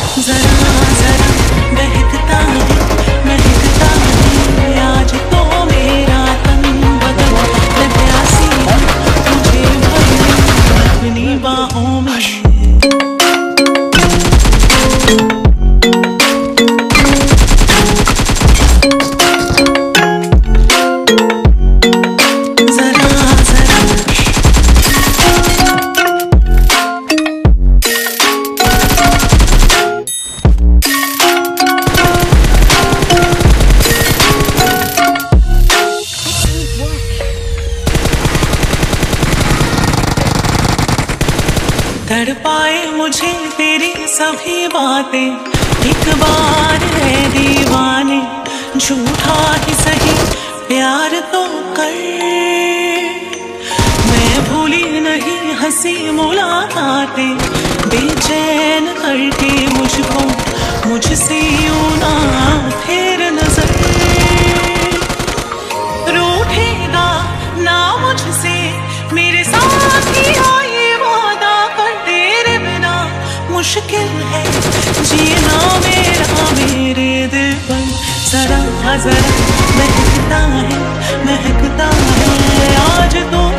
जरा जरा महकता है आज तो मेरा तन बदन, मैं प्यासी हूँ तुझे भर ले अपनी बाहों में। तड़पाए मुझे तेरी सभी बातें, एक बार है दीवाने, झूठा ही सही प्यार तो कर। मैं भूली नहीं हंसी मुलाकातें, बेचैन करके मुझको मुझसे यूं ना फेर नजर। रूठेगा ना मुझसे मेरे साथ ही आए मुश्किल है जीना मेरा मेरे दिल पर। जरा जरा महकता है आज तो